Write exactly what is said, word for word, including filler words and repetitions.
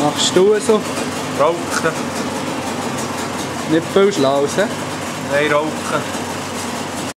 Machst du so? Rauchen. Nicht viel Schlaus, he? Nein, rauchen.